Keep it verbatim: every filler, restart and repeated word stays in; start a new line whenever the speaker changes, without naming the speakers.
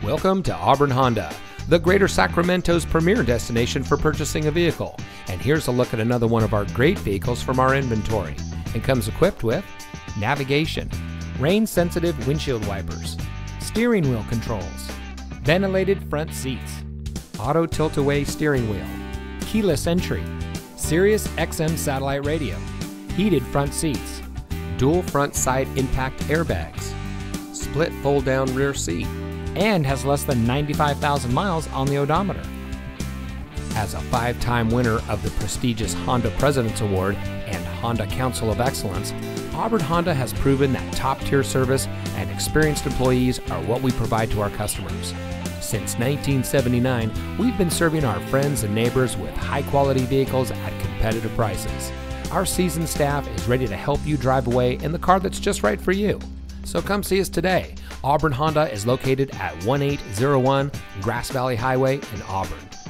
Welcome to Auburn Honda, the Greater Sacramento's premier destination for purchasing a vehicle. And here's a look at another one of our great vehicles from our inventory. It comes equipped with navigation, rain-sensitive windshield wipers, steering wheel controls, ventilated front seats, auto tilt-away steering wheel, keyless entry, Sirius X M satellite radio, heated front seats, dual front side impact airbags, split fold-down rear seat, and has less than ninety-five thousand miles on the odometer. As a five-time winner of the prestigious Honda President's Award and Honda Council of Excellence, Auburn Honda has proven that top-tier service and experienced employees are what we provide to our customers. Since nineteen seventy-nine, we've been serving our friends and neighbors with high-quality vehicles at competitive prices. Our seasoned staff is ready to help you drive away in the car that's just right for you. So come see us today. Auburn Honda is located at one eight zero one Grass Valley Highway in Auburn.